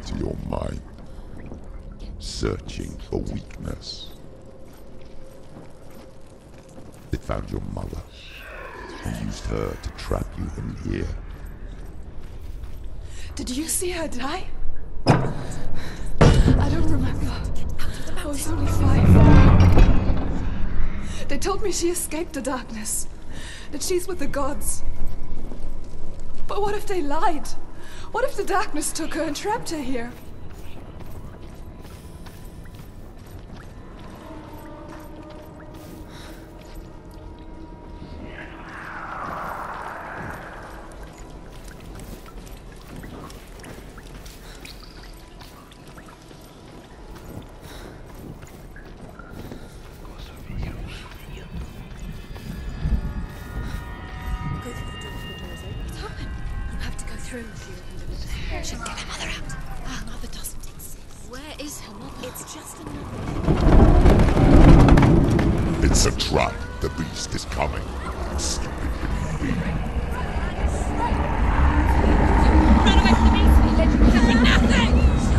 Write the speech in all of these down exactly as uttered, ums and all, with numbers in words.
into your mind, searching for weakness. It found your mother and used her to trap you in here. Did you see her die? I don't remember. I was only five. They told me she escaped the darkness, that she's with the gods. But what if they lied? What if the darkness took her and trapped her here? She'll get her mother out. Her mother doesn't exist. Where is her mother? It's just another... It's a trap. The beast is coming. Stupid human being. Run away from the beast! Let you do nothing!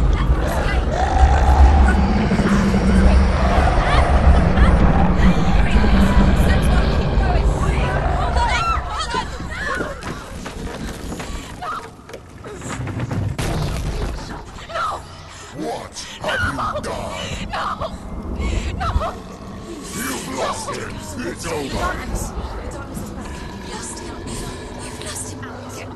It's over. The darkness. The darkness is back. You lost him. You've lost him. Get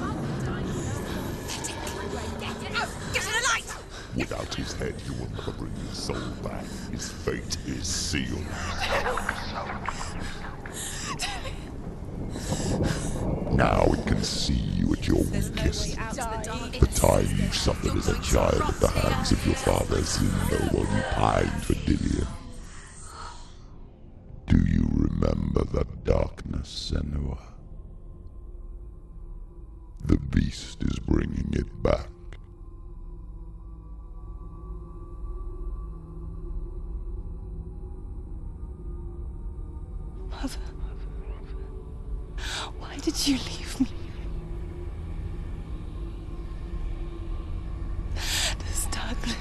it. Get it out. Get to the light. Without his head, you will never bring your soul back. His fate is sealed. Now it can see you at your weakest. The time you suffered as a child at the hands of your fathers, you know while you pined for Dillion. Do you remember that darkness, Senua? The beast is bringing it back. Mother, why did you leave me? This darkness,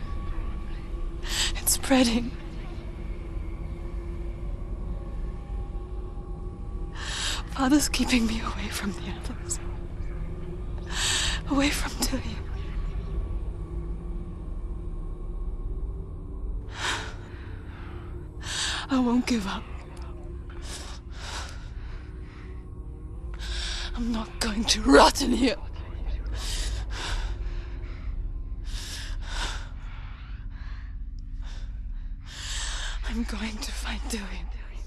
it's spreading. Father's keeping me away from the others. Away from Dillion. I won't give up. I'm not going to rot in here. I'm going to find Dillion.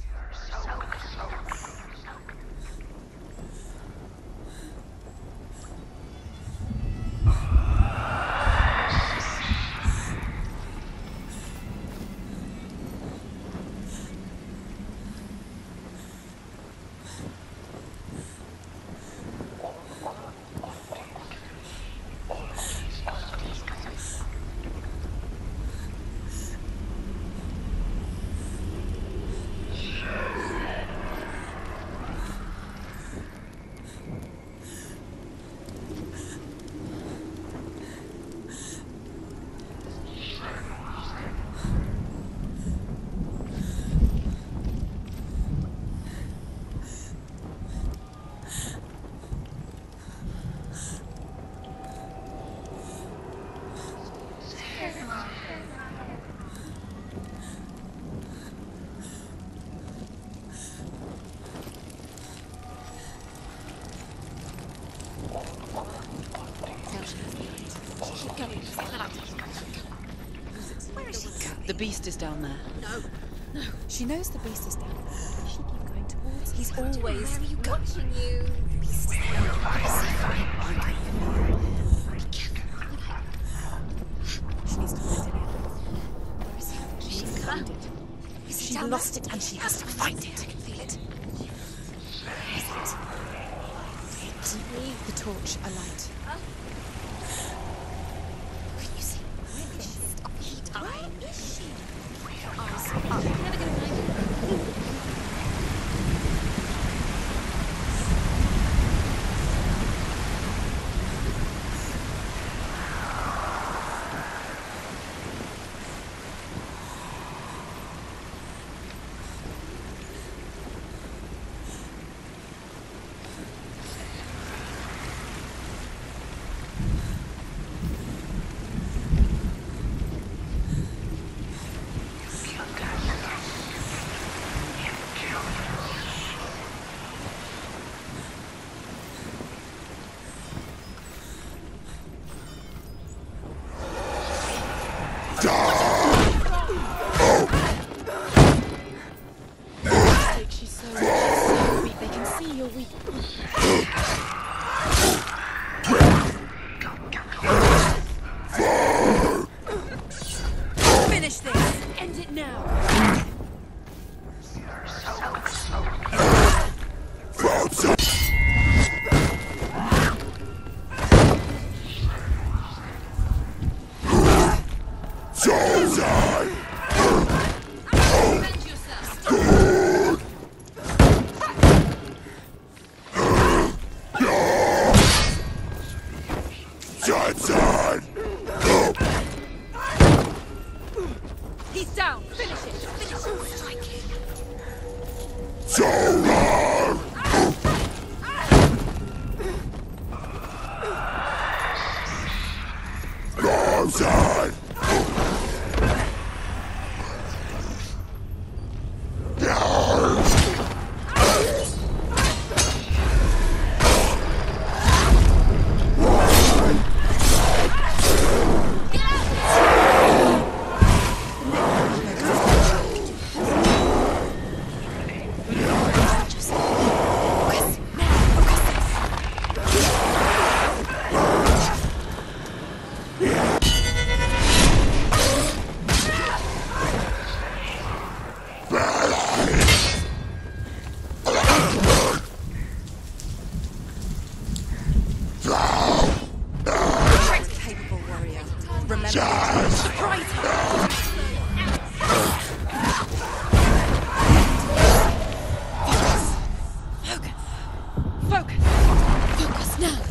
The beast is down there. No, no. She knows the beast is down there. She keep going towards. He's always watching you. She needs to find it. She needs to find it. She lost it and she has to find it. I can feel it. Leave the torch alight. Can you see? Where is she? Stop it. Where is she? Eyes up. Never gonna find her. Chosen! Defend yourself. Johnson! He's down. Finish it. Finish it. Striking. So long! Johnson! Capable warrior. Remember, surprise her. Focus. Focus. Focus now.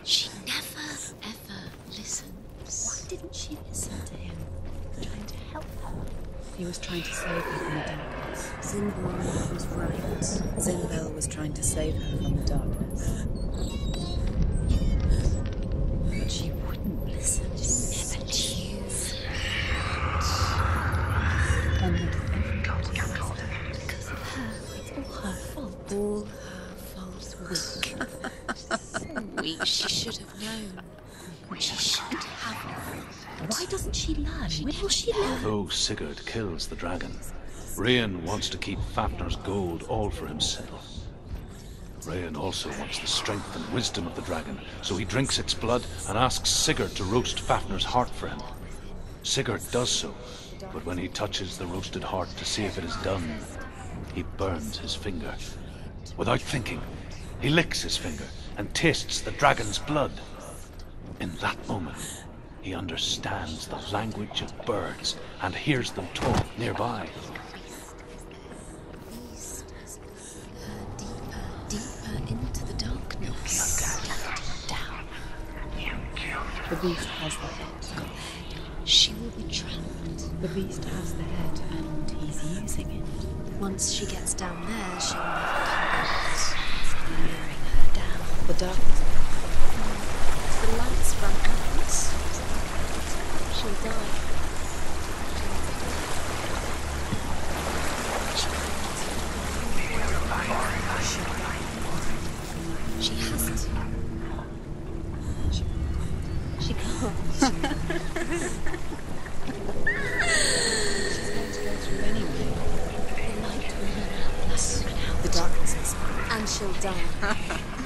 She never, ever listens. Why didn't she listen to him? Trying to help her. He was trying to save her from the darkness. Zinborn was right. Zinbel was trying to save her from the darkness. But she wouldn't listen. She never choose. And had every right against her. Because of her. It's all her fault. All her fault. So weak. She should have known. She should have known. Why doesn't she learn? When will she learn? Though Sigurd kills the dragon, Rian wants to keep Fafnir's gold all for himself. Rian also wants the strength and wisdom of the dragon, so he drinks its blood and asks Sigurd to roast Fafnir's heart for him. Sigurd does so, but when he touches the roasted heart to see if it is done, he burns his finger. Without thinking, he licks his finger and tastes the dragon's blood. In that moment, he understands the language of birds and hears them talk nearby. Beast has pulled her deeper, deeper into the darkness. Down. The beast has the head. She will be trapped. The beast has the head and he's using it. Once she gets down there, she'll never come out. It's luring her down. The darkness. If the lights run out, she'll die. She has to. She, she can't. She's going to go through anyway. The light will run out. Run out. The darkness is And she'll die.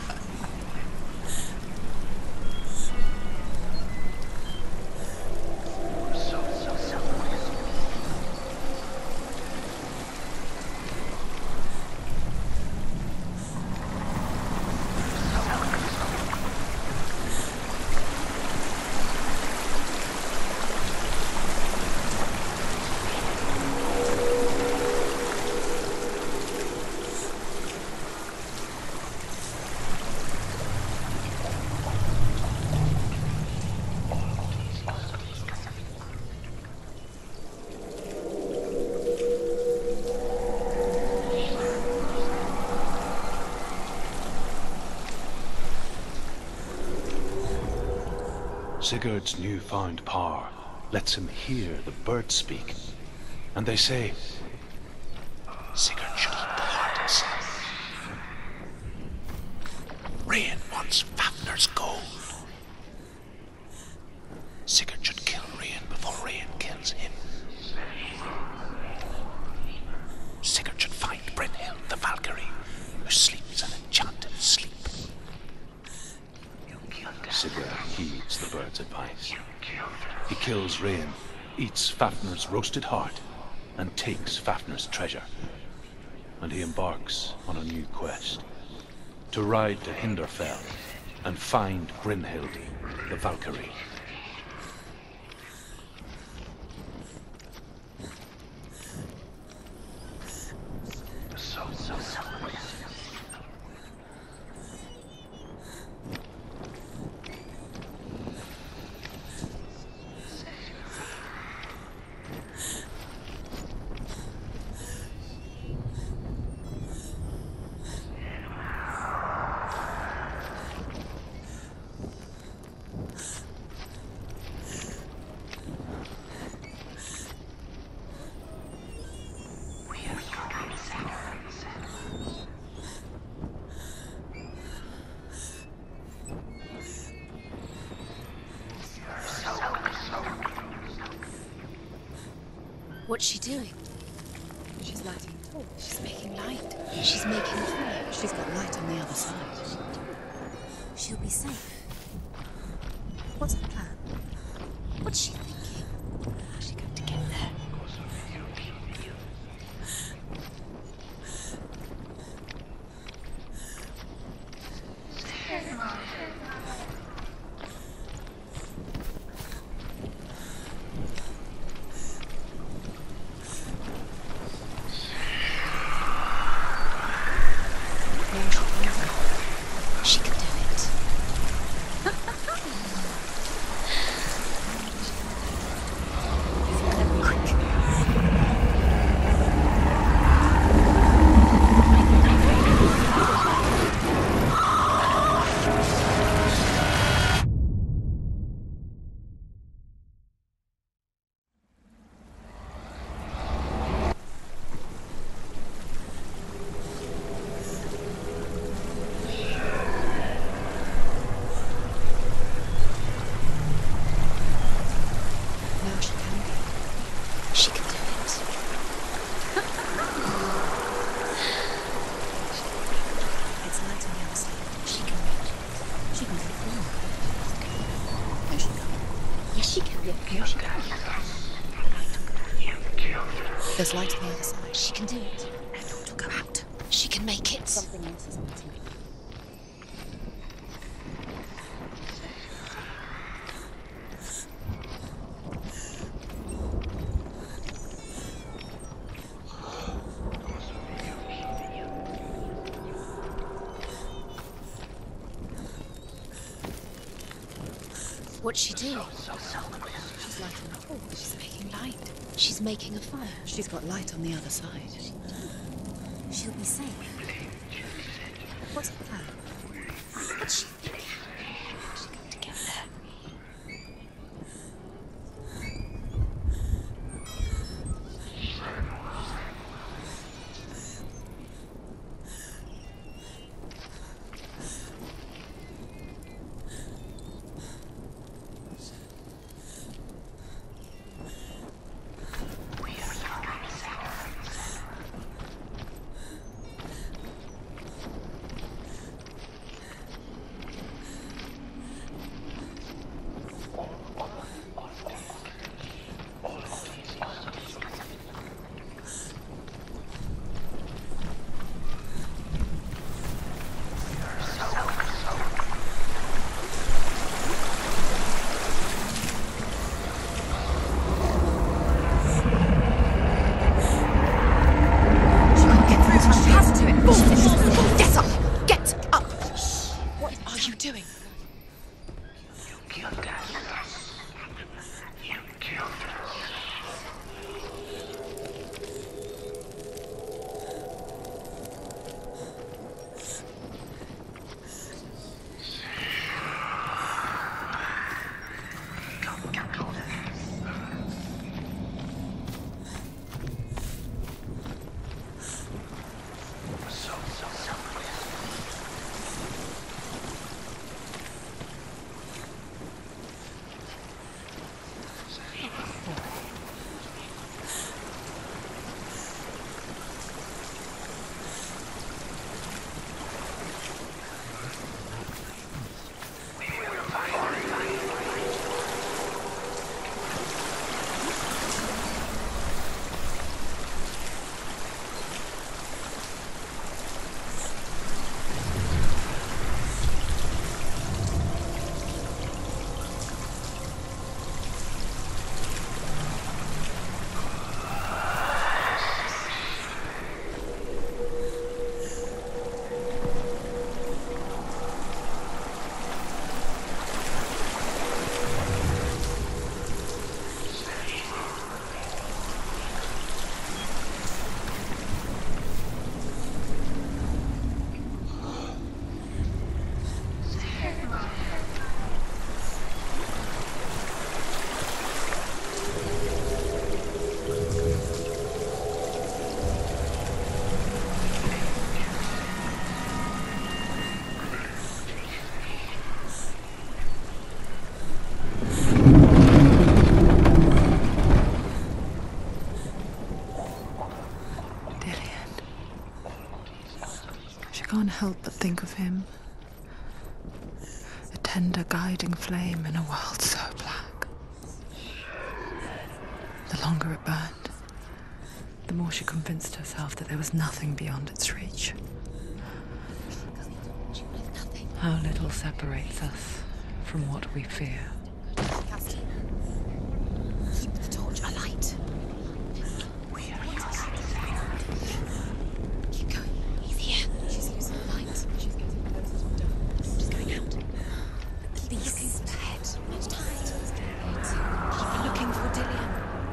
Sigurd's newfound power lets him hear the birds speak, and they say, Sigurd should eat the heart himself. Rian wants Fafnir's gold. Sigurd should kill Rian before Rian kills him. Sigurd should find Brynhild the Valkyrie, who sleeps an enchanted sleep. Sigurd heeds the bird's advice. He kills Rian, eats Fafnir's roasted heart, and takes Fafnir's treasure. And he embarks on a new quest, to ride to Hinderfell and find Brynhild the Valkyrie. What's she doing? She's lighting a torch. She's making light. She's making fire. She's got light on the other side. She'll be safe. What's her plan? What's she thinking? How's she going to get there? She can do it. Yeah, she can. There's light on the other side. She can do it. It'll go out. She can make it. Something else is on its way. What's she doing? She's lighting the hall. She's making light. She's making a fire. She's got light on the other side. She'll be safe. What's the plan? What's she thinking? She's going to get there. Can't help but think of him. A tender guiding flame in a world so black. The longer it burned, the more she convinced herself that there was nothing beyond its reach. How little separates us from what we fear. Cassie, keep the torch alight. Keep going. He's here. She's using the light. She's getting closer to the darkness. She's going out. But please, looking ahead. Not tired. Keep looking for Dillian.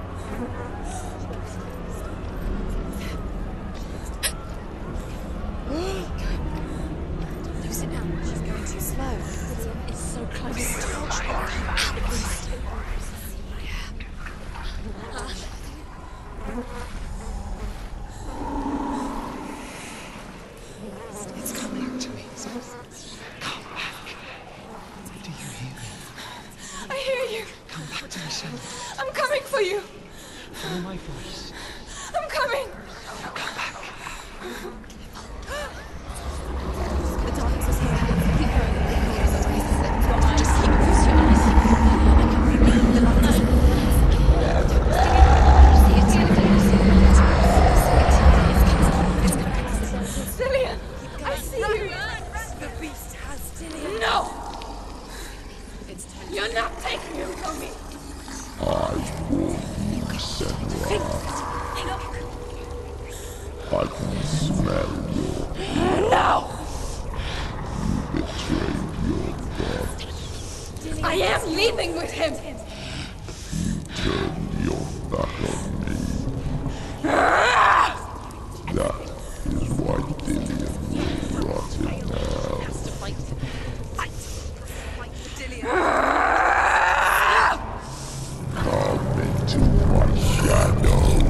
Lose it now. She's going too slow. It's so close. It's coming to me. Come back. Do you hear me? I hear you. Come back to me, Shelley. I'm coming for you. Follow my voice. I'm coming. Come back. The darkness is here. Keep going. Just keep close to your eyes. I can read the light. You're not taking him from me! I warn you, Senua. I can smell your... No! You betrayed your gods. I am leaving with him! Turn your back on me. That is why Dillion will rot in hell. Come into my shadow.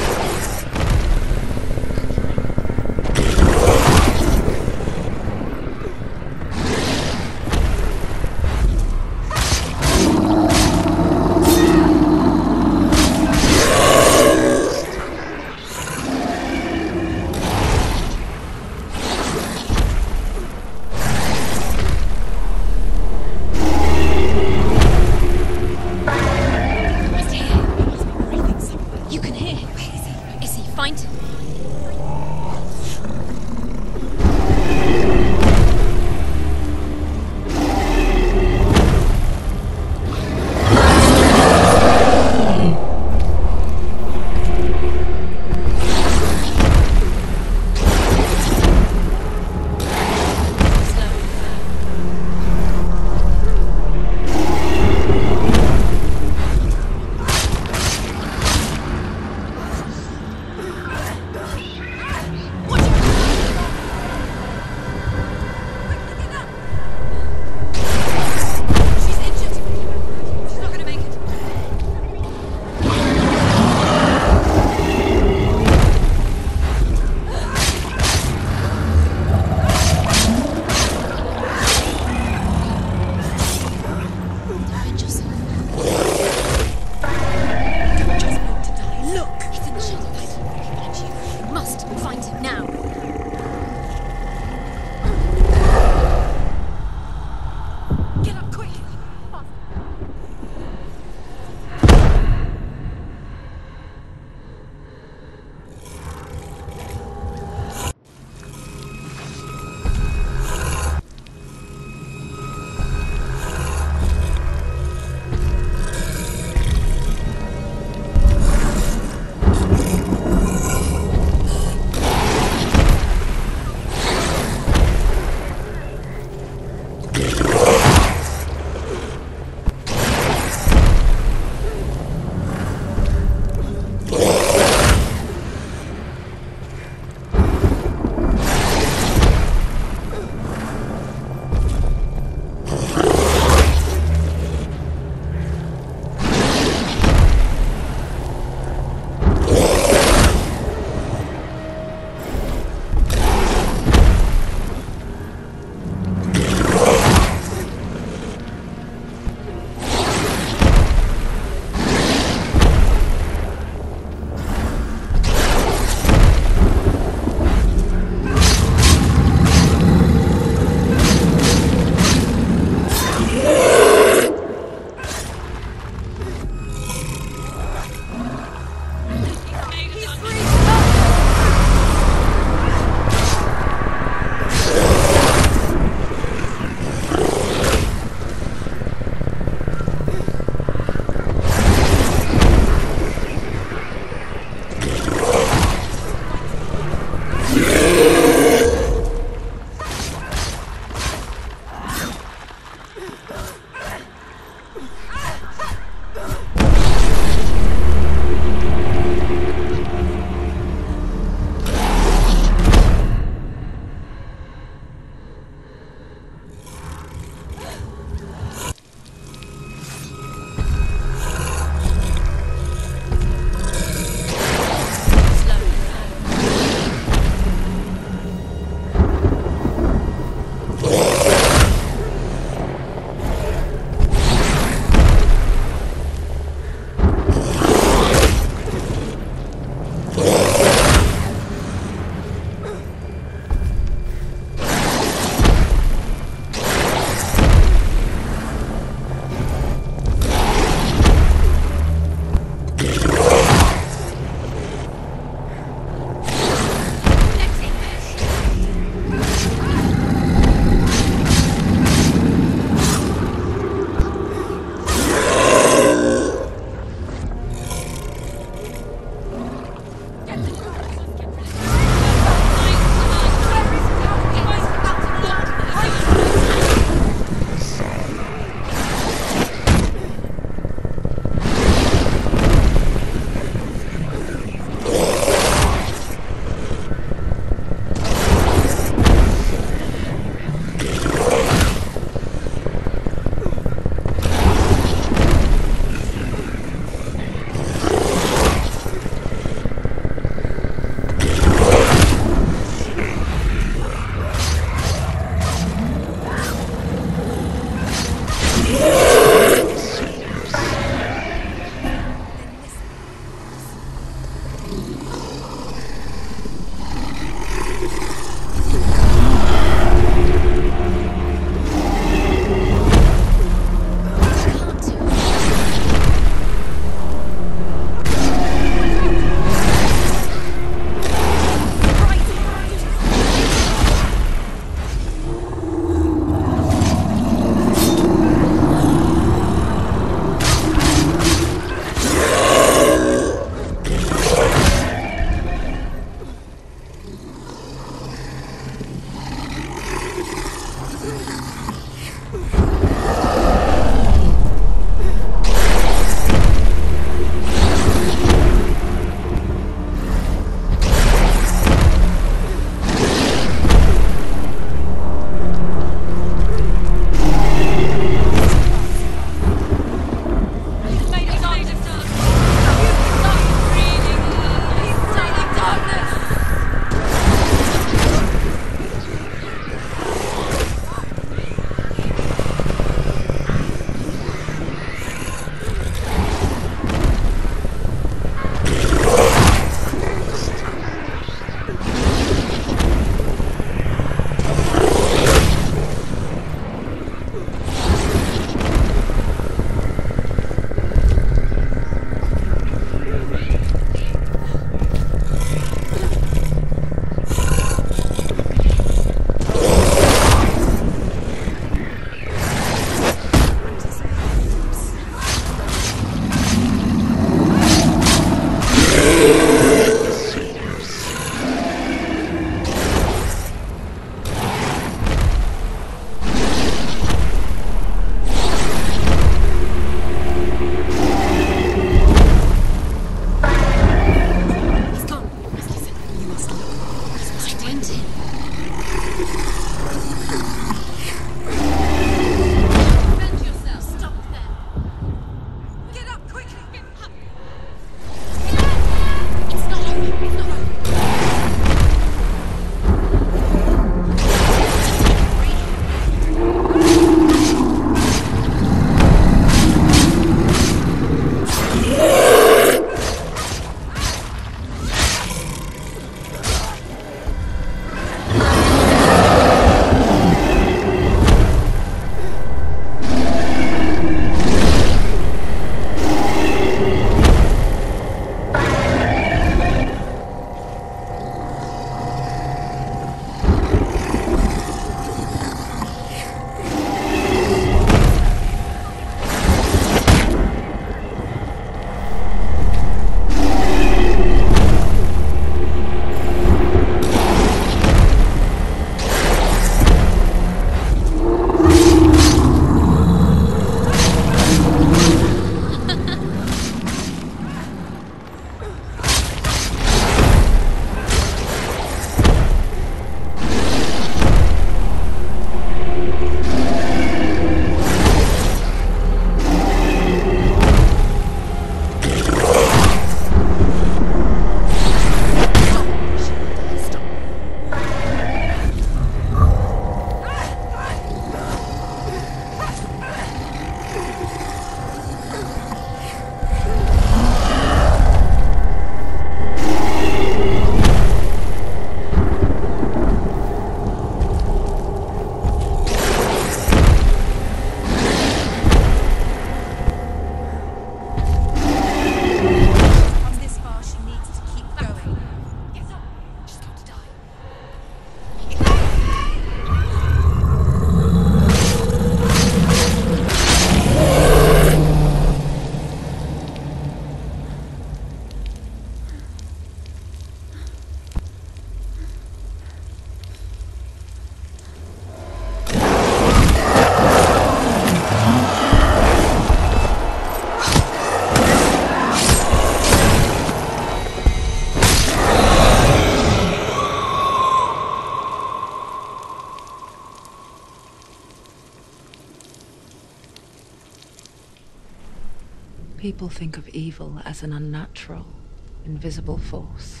People think of evil as an unnatural, invisible force,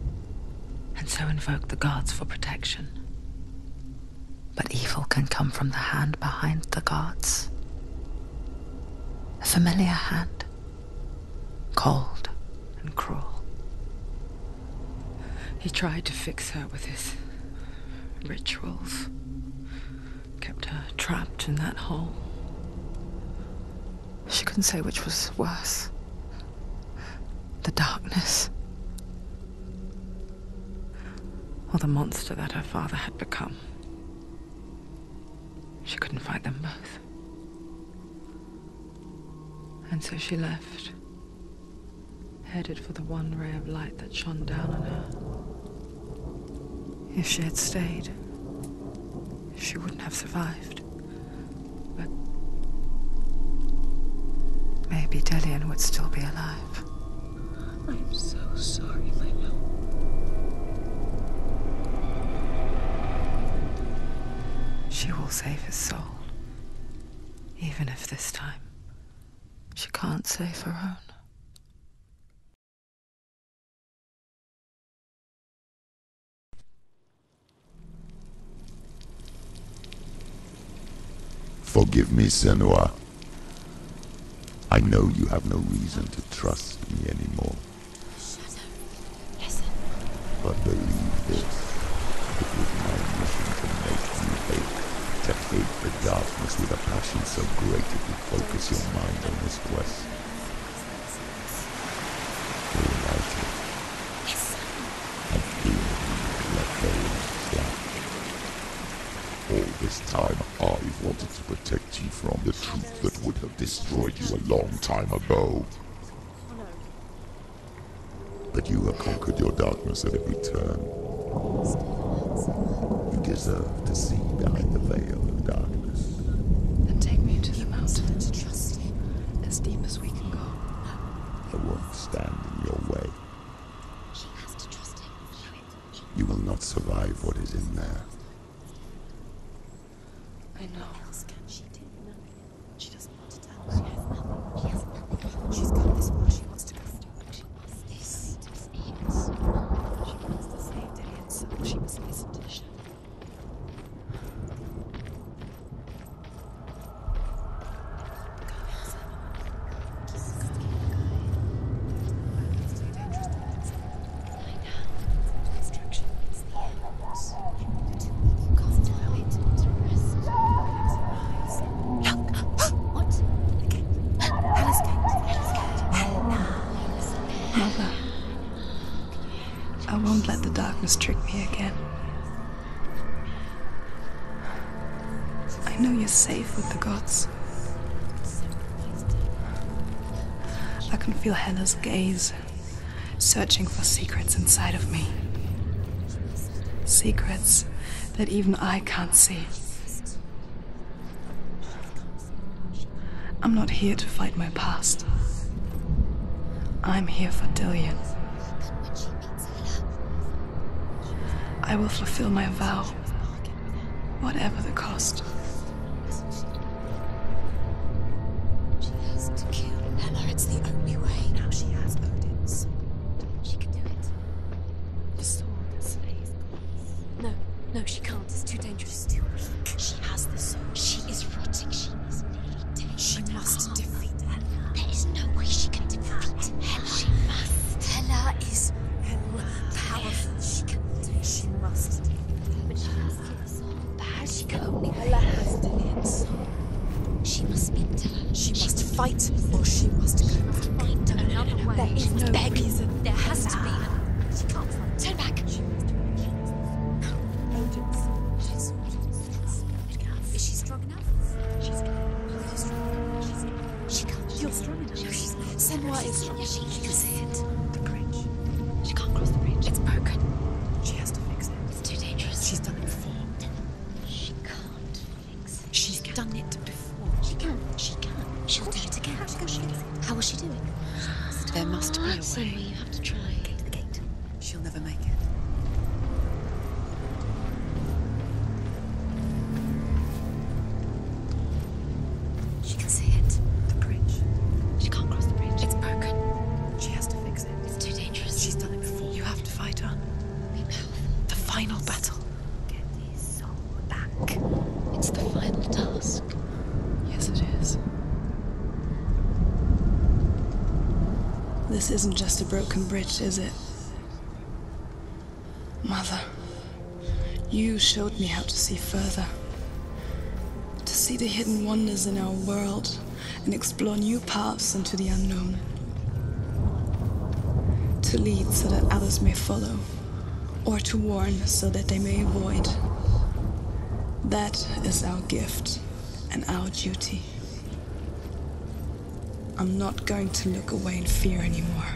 and so invoke the gods for protection. But evil can come from the hand behind the gods. A familiar hand, cold and cruel. He tried to fix her with his rituals. Kept her trapped in that hole. She couldn't say which was worse. The darkness. Or the monster that her father had become. She couldn't fight them both. And so she left, headed for the one ray of light that shone down on her. If she had stayed, she wouldn't have survived. But maybe Dillion would still be alive. I'm so sorry, my love. She will save his soul. Even if this time she can't save her own. Forgive me, Senua. I know you have no reason to trust me anymore. Shadow, listen. But believe this, it was my mission to make you hate, to hate the darkness with a passion so great it would focus your mind on this quest. Realize it. Listen. I feel you let go of slack. All this time, I've wanted to protect you from the truth that would have destroyed you a long time ago. But you have conquered your darkness at every turn. You deserve to see behind the veil of darkness. Then take me to the mountain, To trust him. as deep as we can go. I won't stand in your way. She has to trust him. You will not survive what is in there. I know. She didn't know. She doesn't want to tell. She has nothing. She has nothing. She's come this far. She wants to go through. She wants this. She wants to save Dillion's soul. She must listen to Shadow. Mother, I won't let the darkness trick me again. I know you're safe with the gods. I can feel Hela's gaze, searching for secrets inside of me. Secrets that even I can't see. I'm not here to fight my past. I'm here for Dillion. I will fulfill my vow, whatever the cost. She has to kill Hela. It's the only way. Now she has Odin's sword. She can do it. The sword that slays gods. No, no, she can't. It's too dangerous. Too weak. She has the sword. She is rotting. She is bleeding. She must defeat Hela. There is no way she can defeat Hela. She must. Hela is powerful. She can do it. She must. But she has the soul. Perhaps she can only Hela has Dillion's soul. She must speak to her. She must fight, or she must go back. Find another way. There is She must no beg. reason. There has to be. She can't fight. Turn back. She must Odin's sword. She's Is she strong enough? She's strong. She's strong. She's She can't. You're strong enough. No, she's not. Senua is strong. Yeah, she, she can see it. The bridge. She can't cross the bridge. It's broken. She has to fix it. It's too dangerous. She's done it before. She can't fix it. She's done it before. She can. She can. She'll do it again. How can she do it? How will she do it? There must be a Somewhere way. you have to try. Get to the gate. She'll never make it. She can see it. The bridge. She can't cross the bridge. It's broken. She has to fix it. It's too dangerous. She's done it before. You have to fight on. Be powerful. The final battle. Get his soul back. It's the final task. Yes, it is. This isn't just a broken bridge, is it? Mother, you showed me how to see further. To see the hidden wonders in our world and explore new paths into the unknown. To lead so that others may follow, or to warn so that they may avoid. That is our gift and our duty. I'm not going to look away in fear anymore.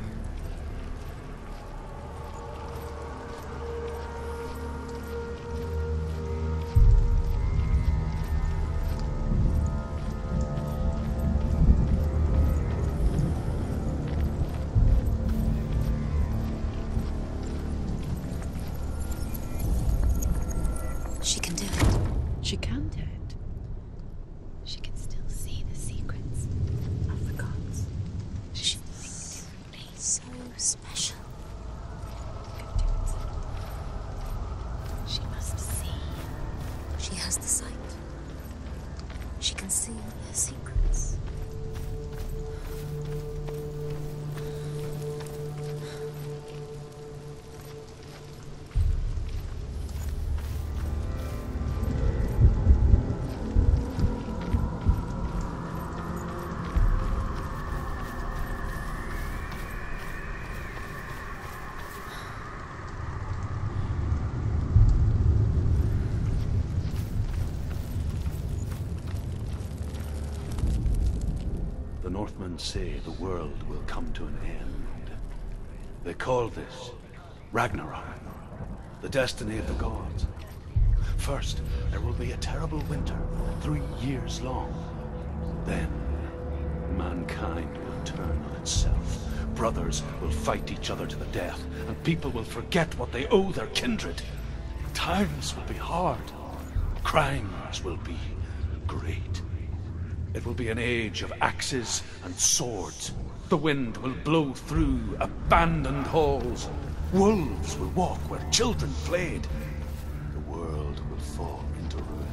She can do it. She can do it. She can still see the secrets of the gods. She can think differently. So special. She must see. She has the sight. She can see her secrets. The Northmen say the world will come to an end. They call this Ragnarok, the destiny of the gods. First, there will be a terrible winter, three years long. Then, mankind will turn on itself. Brothers will fight each other to the death, and people will forget what they owe their kindred. Times will be hard. Crimes will be great. It will be an age of axes and swords. The wind will blow through abandoned halls. Wolves will walk where children played. The world will fall into ruin.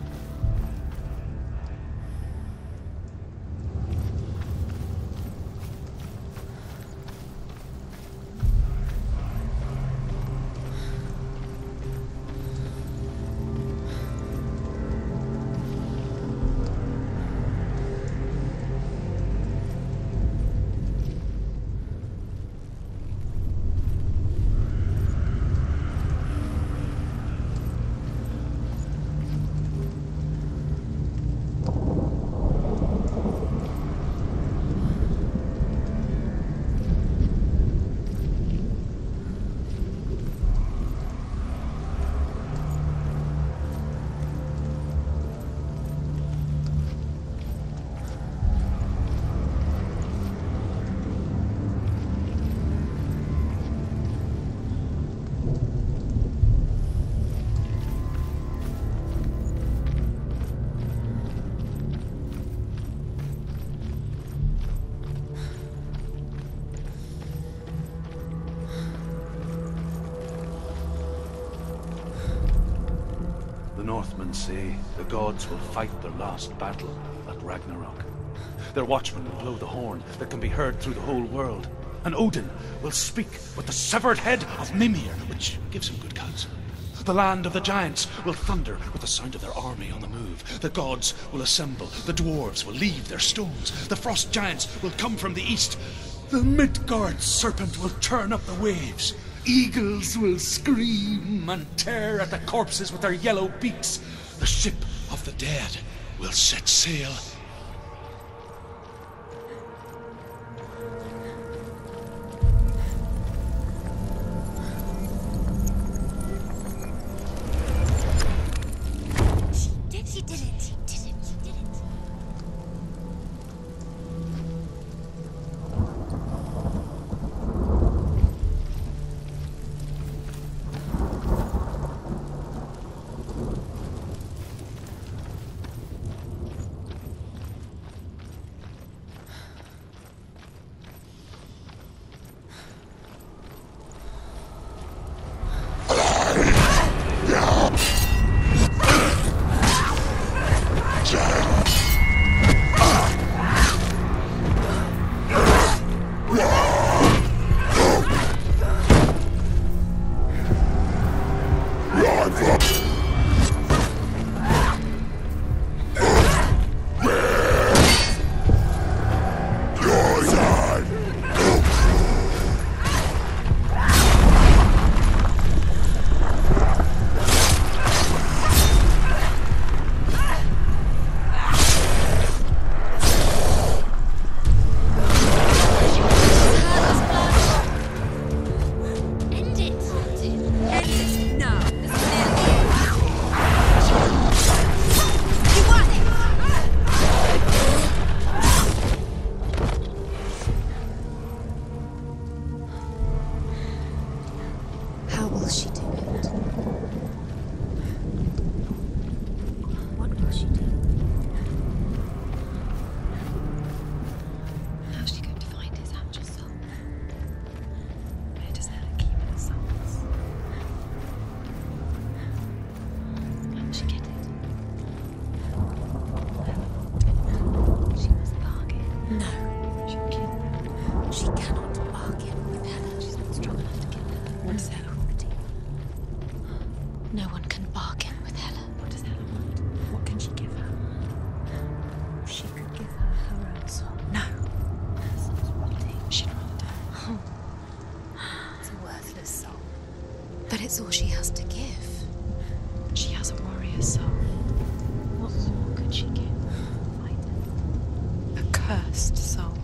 The Northmen say the gods will fight their last battle at Ragnarok. Their watchmen will blow the horn that can be heard through the whole world. And Odin will speak with the severed head of Mimir, which gives him good counsel. The land of the giants will thunder with the sound of their army on the move. The gods will assemble. The dwarves will leave their stones. The frost giants will come from the east. The Midgard serpent will turn up the waves. Eagles will scream and tear at the corpses with their yellow beaks. The ship of the dead will set sail. She did, she did it. She did it, she did it. will she do it? What will she do? How's she going to find his actual soul? Where does Helen keep her souls? How will she get it? She must bargain. No. She'll kill her. She cannot bargain with Helen. She's not strong enough to kill her. What does Helen want? No one can bargain with Helen. What does Helen want? What can she give her? She could give her her own soul. No. Her soul's rotting. She'd rather die. It's a worthless soul. But it's all she has to give. She has a warrior's soul. What more could she give? Fight. A cursed soul.